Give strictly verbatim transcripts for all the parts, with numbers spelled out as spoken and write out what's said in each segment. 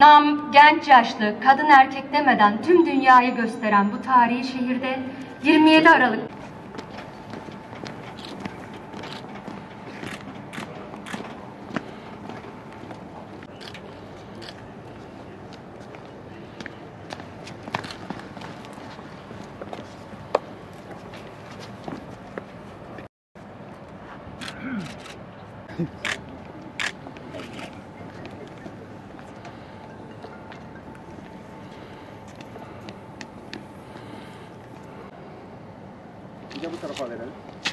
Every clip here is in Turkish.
Nam genç yaşlı, kadın erkek demeden tüm dünyayı gösteren bu tarihi şehirde yirmi yedi Aralık Bir de bu tarafa verelim.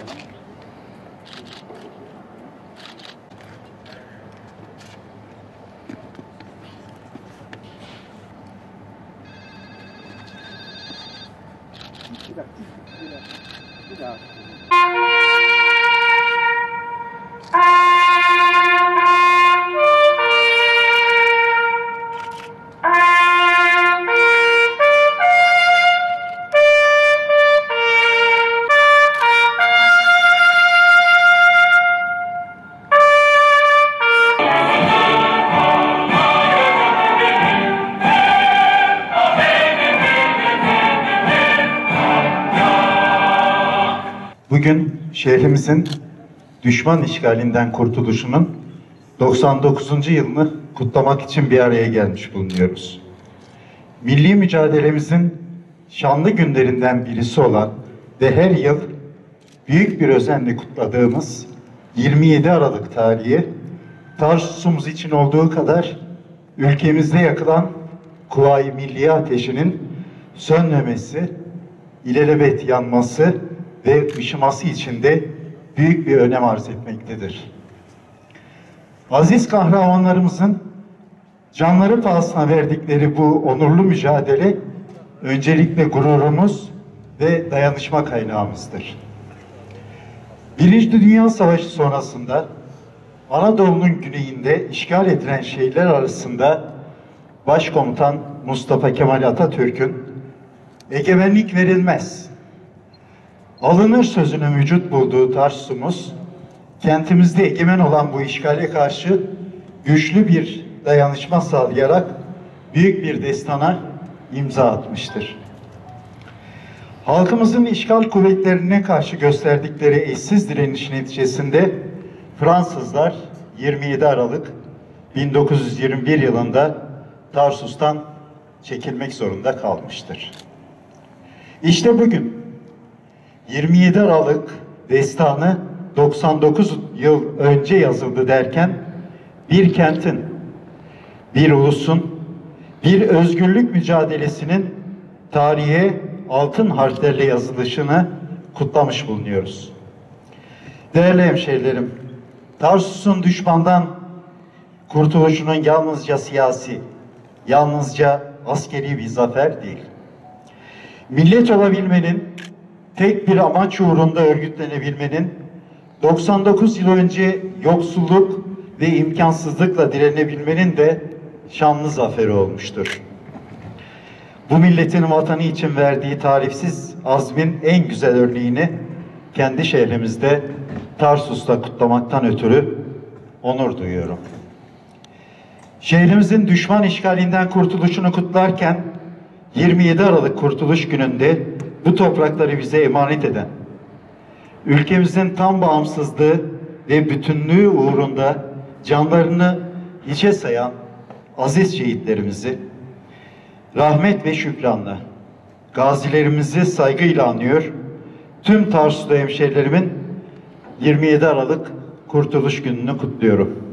Bir dakika. Bir dakika. Bir daha. Bugün şehrimizin düşman işgalinden kurtuluşunun doksan dokuzuncu yılını kutlamak için bir araya gelmiş bulunuyoruz. Milli mücadelemizin şanlı günlerinden birisi olan ve her yıl büyük bir özenle kutladığımız yirmi yedi Aralık tarihi, Tarsus'umuz için olduğu kadar ülkemizde yakılan Kuvayi Milliye ateşinin sönmemesi, ilelebet yanması ve ışıması için de büyük bir önem arz etmektedir. Aziz kahramanlarımızın canları pahasına verdikleri bu onurlu mücadele öncelikle gururumuz ve dayanışma kaynağımızdır. Birinci Dünya Savaşı sonrasında Anadolu'nun güneyinde işgal edilen şehirler arasında Başkomutan Mustafa Kemal Atatürk'ün "Egemenlik verilmez, alınır" sözünün vücut bulduğu Tarsus'umuz, kentimizde egemen olan bu işgale karşı güçlü bir dayanışma sağlayarak büyük bir destana imza atmıştır. Halkımızın işgal kuvvetlerine karşı gösterdikleri eşsiz direniş neticesinde Fransızlar yirmi yedi Aralık bin dokuz yüz yirmi bir yılında Tarsus'tan çekilmek zorunda kalmıştır. İşte bugün yirmi yedi Aralık destanı doksan dokuz yıl önce yazıldı derken bir kentin, bir ulusun, bir özgürlük mücadelesinin tarihe altın harflerle yazılışını kutlamış bulunuyoruz. Değerli hemşehrilerim, Tarsus'un düşmandan kurtuluşunun yalnızca siyasi, yalnızca askeri bir zafer değil. Millet olabilmenin, tek bir amaç uğrunda örgütlenebilmenin, doksan dokuz yıl önce yoksulluk ve imkansızlıkla direnebilmenin de şanlı zaferi olmuştur. Bu milletin vatanı için verdiği tarifsiz azmin en güzel örneğini kendi şehrimizde Tarsus'ta kutlamaktan ötürü onur duyuyorum. Şehrimizin düşman işgalinden kurtuluşunu kutlarken yirmi yedi Aralık Kurtuluş Günü'nde bu toprakları bize emanet eden, ülkemizin tam bağımsızlığı ve bütünlüğü uğrunda canlarını hiçe sayan aziz şehitlerimizi rahmet ve şükranla, gazilerimizi saygıyla anıyor, tüm Tarsuslu hemşerilerimin yirmi yedi Aralık Kurtuluş Günü'nü kutluyorum.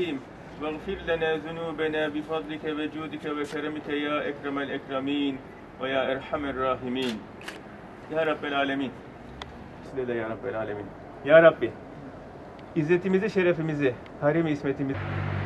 واغفر لنا ذنوبنا بفضلك وجودك وكرمك يا أكرم الأكرمين ve ya Erhamer Rahimin. Ya Rabbel Alemin. Size de ya Rabbel Alemin. Ya Rabbi, İzzetimizi, şerefimizi, harem-i ismetimizi